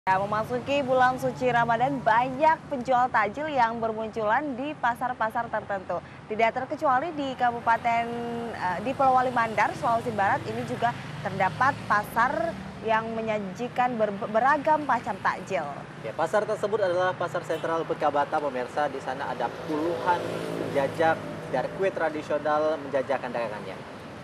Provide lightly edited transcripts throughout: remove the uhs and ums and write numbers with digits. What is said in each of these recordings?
Ya, memasuki bulan suci Ramadan, banyak penjual takjil yang bermunculan di pasar-pasar tertentu. Tidak terkecuali di di Polewali Mandar, Sulawesi Barat, ini juga terdapat pasar yang menyajikan beragam macam takjil. Ya, pasar tersebut adalah Pasar Sentral Bekabata, pemirsa. Di sana ada puluhan penjajak dari kue tradisional menjajakan dagangannya.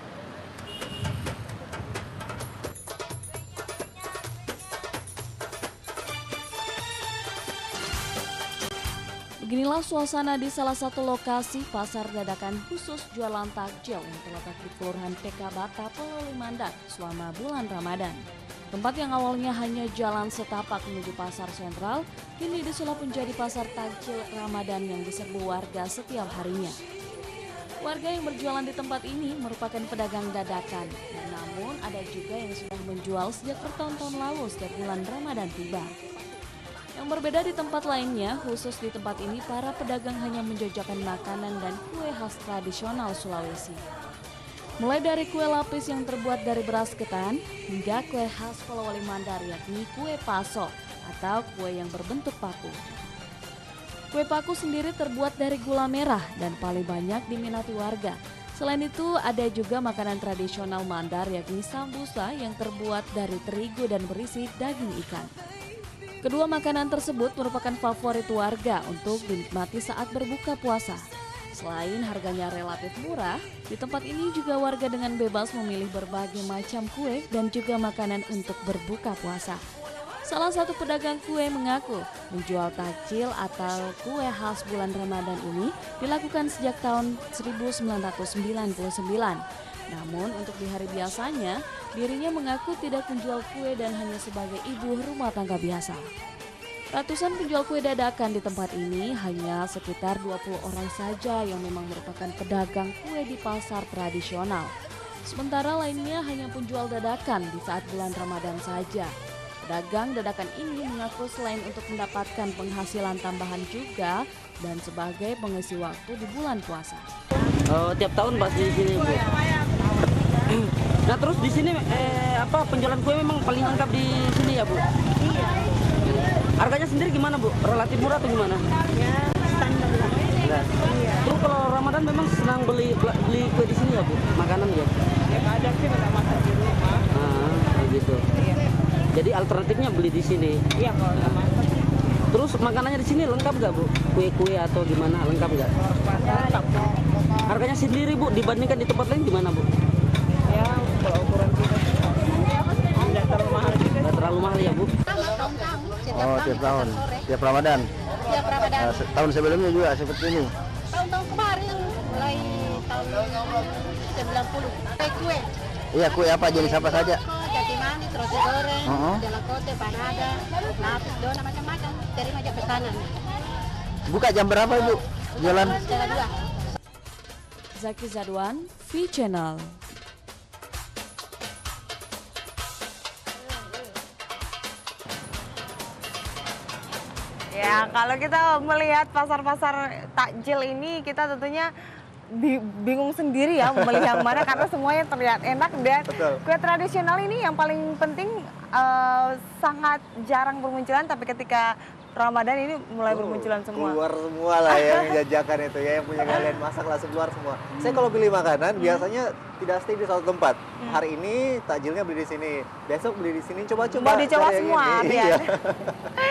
Beginilah suasana di salah satu lokasi pasar dadakan khusus jualan takjil yang terletak di Kelurahan Bekabata, Polewali Mandar selama bulan Ramadan. Tempat yang awalnya hanya jalan setapak menuju pasar sentral, kini disulap menjadi pasar takjil Ramadan yang diserbu warga setiap harinya. Warga yang berjualan di tempat ini merupakan pedagang dadakan, namun ada juga yang sudah menjual sejak bertahun-tahun lalu setiap bulan Ramadan tiba. Yang berbeda di tempat lainnya, khusus di tempat ini para pedagang hanya menjajakan makanan dan kue khas tradisional Sulawesi. Mulai dari kue lapis yang terbuat dari beras ketan, hingga kue khas Polewali Mandar yakni kue paso atau kue yang berbentuk paku. Kue paku sendiri terbuat dari gula merah dan paling banyak diminati warga. Selain itu ada juga makanan tradisional Mandar yakni sambusa yang terbuat dari terigu dan berisi daging ikan. Kedua makanan tersebut merupakan favorit warga untuk dinikmati saat berbuka puasa. Selain harganya relatif murah, di tempat ini juga warga dengan bebas memilih berbagai macam kue dan juga makanan untuk berbuka puasa. Salah satu pedagang kue mengaku menjual takjil atau kue khas bulan Ramadan ini dilakukan sejak tahun 1999. Namun untuk di hari biasanya, dirinya mengaku tidak menjual kue dan hanya sebagai ibu rumah tangga biasa. Ratusan penjual kue dadakan di tempat ini hanya sekitar 20 orang saja yang memang merupakan pedagang kue di pasar tradisional. Sementara lainnya hanya penjual dadakan di saat bulan Ramadan saja. Pedagang dadakan ini mengaku selain untuk mendapatkan penghasilan tambahan juga dan sebagai pengisi waktu di bulan puasa. Tiap tahun pasti di sini, Bu. Nah, terus di sini penjualan kue memang paling lengkap di sini ya, Bu? Iya. Harganya sendiri gimana, Bu? Relatif murah atau gimana? Ya, standar lah. Nah, Iya. terus kalau Ramadan memang senang beli kue di sini ya, Bu? Makanan ya? Ya kadang sih nggak masak di rumah. Begitu. Iya. Jadi alternatifnya beli di sini. Iya kalau nggak masak. Terus makanannya di sini lengkap nggak, Bu? Kue-kue atau gimana? Lengkap nggak? Lengkap. Harganya sendiri, Bu, dibandingkan di tempat lain gimana, Bu? Ya kalau ukuran kita sih nggak terlalu mahal juga. Nggak terlalu mahal ya, Bu? Oh, tiap tahun, tiap Ramadan. Tiap Ramadan. Tahun sebelumnya juga seperti ini. Tahun-tahun kemarin mulai tahun 90. Kue. Iya, kue apa jenis apa saja? Jati manis, roti goreng, Uh-huh. jalakote, panada, lapis, dona macam-macam. Terima aja pesanan. Buka jam berapa, Bu? Jualan? Jalan 2. Zaki Zadwan, V Channel. Ya, kalau kita melihat pasar-pasar takjil ini, kita tentunya bingung sendiri ya memilih yang mana karena semuanya terlihat enak dan Betul. kue tradisional ini yang paling penting sangat jarang bermunculan, tapi ketika Ramadan ini mulai bermunculan semua. Keluar semua lah yang jajakan itu ya, yang punya kalian masak langsung keluar semua. Saya kalau pilih makanan biasanya tidak stay di satu tempat. Hari ini takjilnya beli di sini, besok beli di sini, coba-coba. Mau dicoba cari yang semua, ini. Bian. Iya.